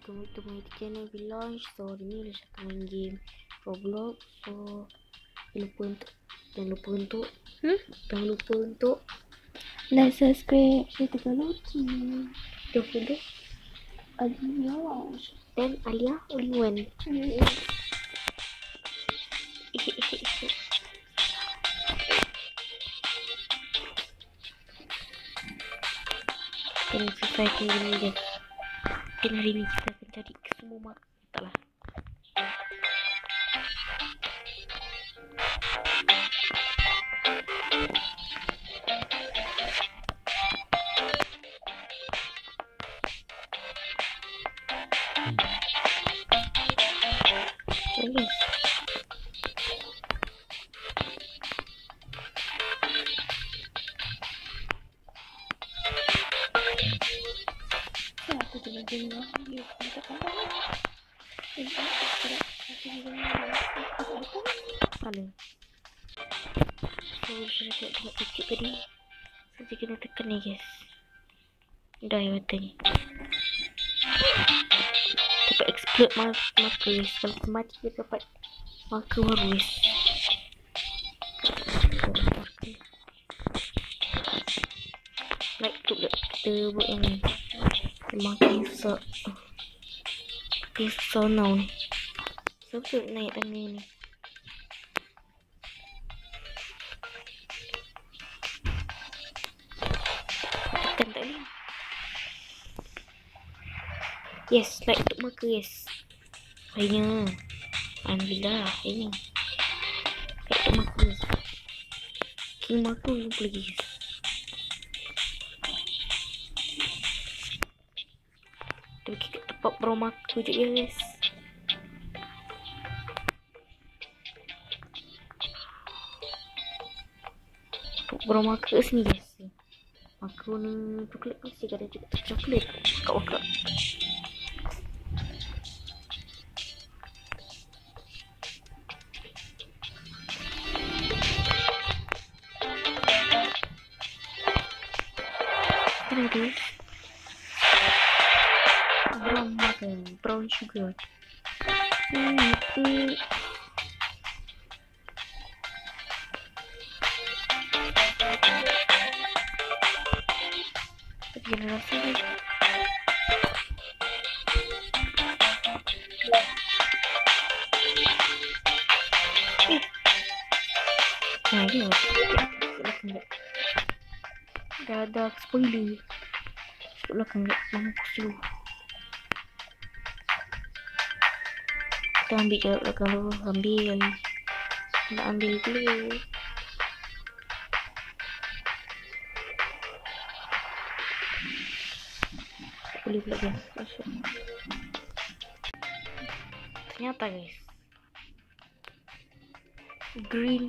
welcome to my channel Village. So hari ni Lisha akan main game Roblox. So jangan lupa untuk like, subscribe, share tekan loti. don't forget Alia. dan Alia Oliwan. Kita selesaikan game ni guys. Mungkin hari ni kita akan cari ke semua mak. Taklah. Guys. Aku tengah dengar dia minta apa? Paling. So saya tengok kecil tadi. Saja kena tekan ni guys. Dah ya button ni. Dapat explode marker guys. Kalau mati dia dapat marker baru guys. Like tu kita buat yang ni. Makin susah. Makin susah now ni. Siapa naik tangga ni? Tekan tak boleh. Yes, like untuk marker yes. Akhirnya. Alhamdulillah. Ini. Like untuk marker guys. King marker jumpa lagi guys. Kita pergi ke tempat pro marker je guys. Pro marker sini guys. Marker warna coklat mesti ada juga coklat. Kak-kak. Ini guys. Brown sugar. Generasi guys. Nah ini dah ada spoiler. Belakang enggak mampus dulu. Kita ambil ke belakang dulu. Ambil. Nak ambil dulu. Boleh pula guys. Masuk. Ternyata guys. Green.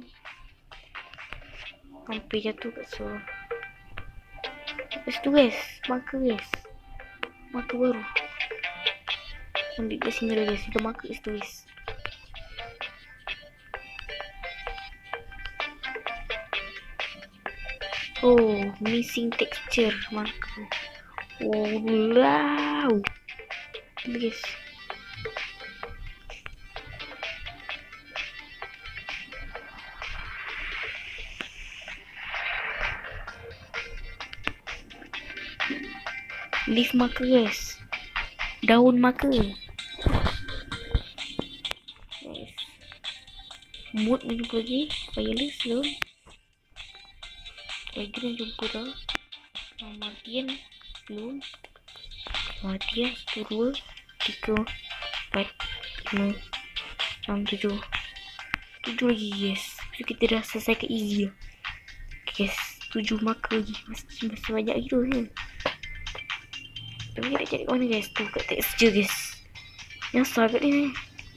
Hampir jatuh kat seluruh. Lepas tu guys. Marker guys. Marker baru. Ambil kat sini dulu guys. Kita marker kat situ guys. Oh, missing texture marker. Oh, wow. Guys. Leaf marker guys. Daun marker. Guys. Mood ni jumpa lagi. Wireless belum. Green jumpa dah. Martian belum. Martian 1, 2, 3, 4, 5, 6, 7. 7 lagi guys. So kita dah selesai ke easy. Guys, 7 marker lagi. Masih banyak gitu kan. Tapi kita cari mana guys tu kat texture guys. Nyasar kat ni.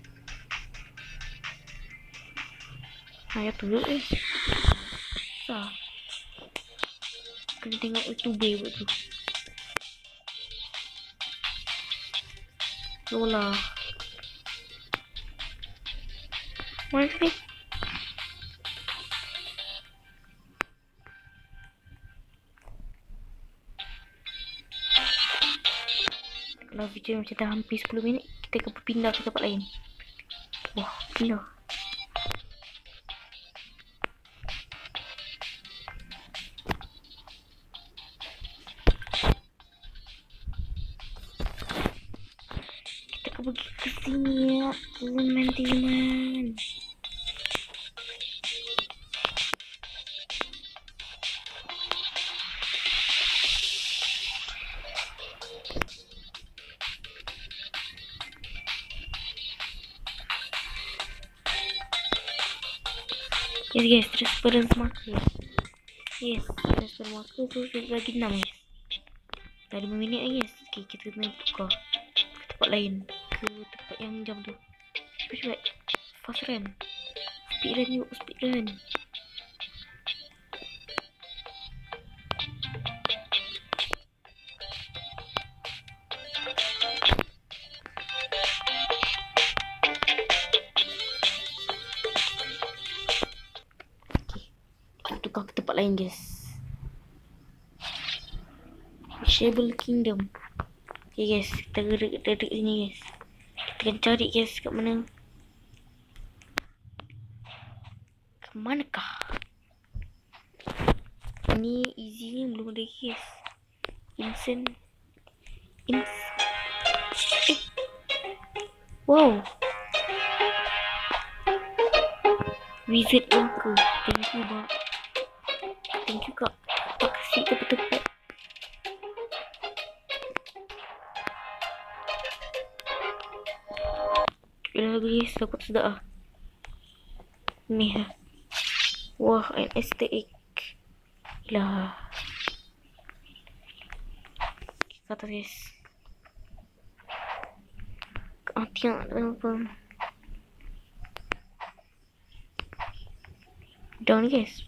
Ayat tu dulu guys. Sah. Kena tengok YouTube buat tu. Lola. Mana ni? Kalau video macam dah hampir 10 minit, kita akan berpindah ke tempat lain. Wah, pindah. Kita akan pergi ke sini ya, teman-teman. Yes guys, transference marker. Yes, transfer marker tu lagi 6 guys. Dah 5 minit lagi guys. Okay, kita kena tukar ke tempat lain. Ke tempat yang jam tu. Cepat-cepat. Fast run. Speed run yuk, speed run. Tukar ke tempat lain guys. Wishable Kingdom. Okay guys, kita duduk sini guys. Kita akan cari guys kat mana. Ke manakah? Ini easy ni belum ada guys. Wow. Wizard Walker. Thank you bang. Thank you kak. Tak kasih tepat-tepat. Yalah guys, dapat sedap lah. Ni lah. Wah, an aesthetic. Yalah. Kata guys. Tiang apa. Down guys.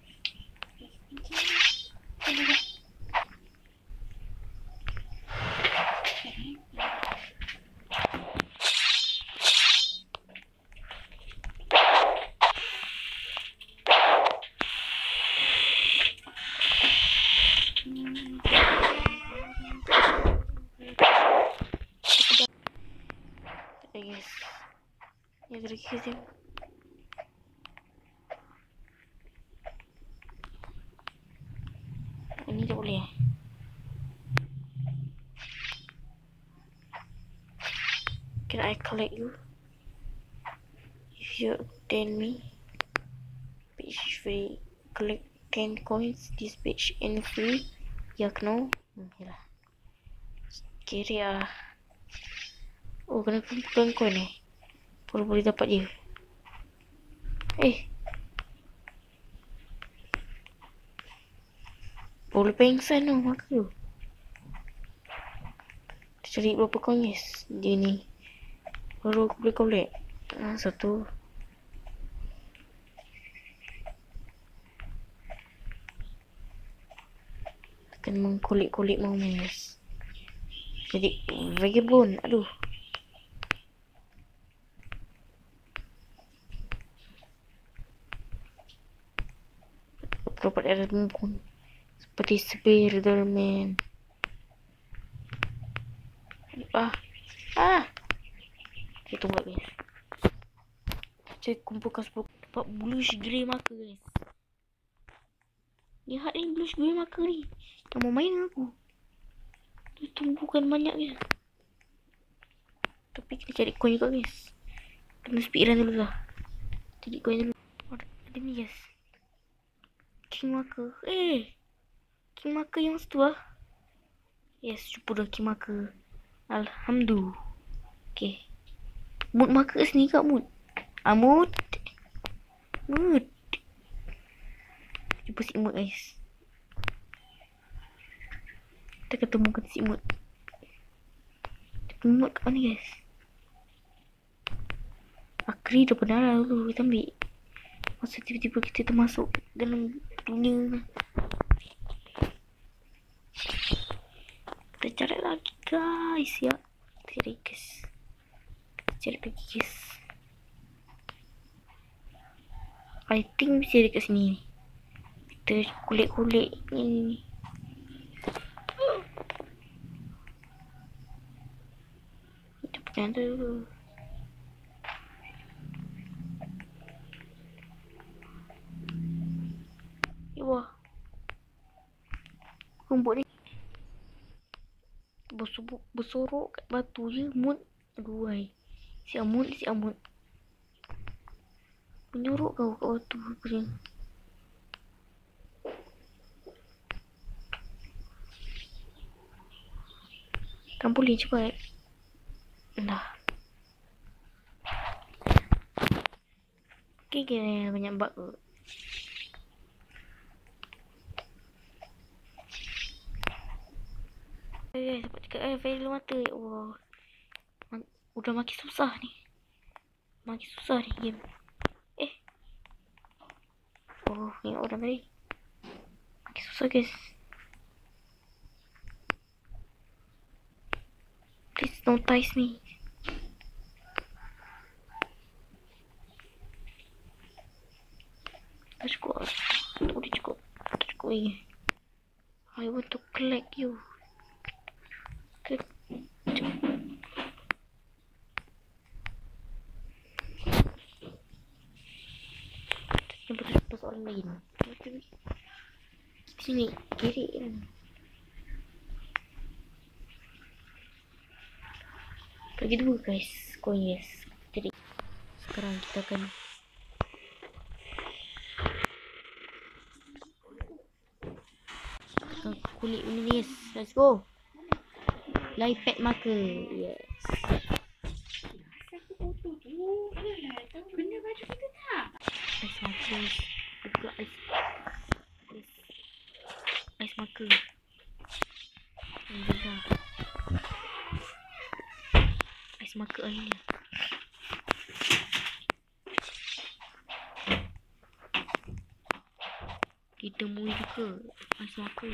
Guys, ya dari kita. Ini tak boleh. Can I collect you? If you obtain me, page free. Collect 10 coins. This page and free. Yak no. Yalah. Kiri ah. Oh, kena kumpulan coin ni. Baru boleh dapat je. Boleh pengsan tu maka tu. Kita cari berapa coin guys. Dia ni. Baru aku boleh collect. Satu. Akan mengkolek-kolek mau guys. Jadi vagabond. Aduh. Dapat ada pun seperti Spiderman. Kita tunggu guys. Saya kumpulkan 10 dapat bluish grey marker guys. Lihat ni bluish grey marker ni. Yang mau main dengan aku. Dia tumbuhkan banyak guys. Tapi kita cari coin juga guys. Kena speedrun dulu lah. Cari coin dulu. Ada ni guys. King marker. King marker yang situ lah. Yes, jumpa dah king marker. Alhamdulillah. Okay. Mood marker sini kak mood. Mood. Jumpa si mood guys. Kita ketemukan si mood. Mood kat mana guys? Akri dah pernah lah dulu kita ambil. Masa tiba-tiba kita termasuk dalam dunia. Kita cari lagi guys ya. Kita cari guys. I think bisa dekat sini. Kita kulik-kulik ni. Jangan tu. Wah. Rumput ni bersorok kat batu je. Mood. Aduh ai. Si amut. Menyorok kau kat batu aku ni. Trampolin cepat. Dah. Kira banyak bug ke. Sebab cakap fail mata. Ya Allah. Udah makin susah ni. Game. Oh, ni orang tadi. Makin susah guys. Please don't touch me. Tak cukup. Tak boleh cukup. Tak cukup lagi. I want to collect you. Ini persoalan lain. Sini, kiri kan. Bagi dua guys. Koin yes. Jadi sekarang kita akan kulit ini yes. Let's go. Light pad marker. Yes. Benda baju kita tak? Ice marker. Buka ice. Ice marker. Ice marker ni. Ditemui juga ice marker.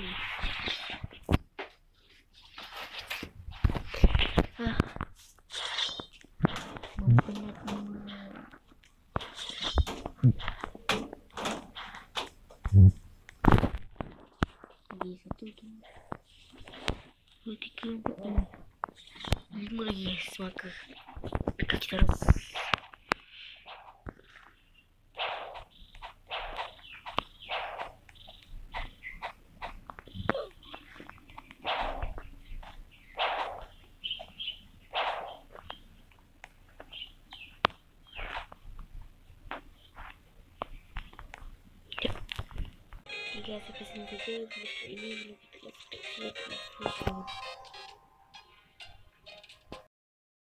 Mempenat mula. Lagi satu tu. 2, 3, 4, 5 lagi ice marker. Dekat kita terus. Jika saya pesan saja, video ini boleh kita lihat.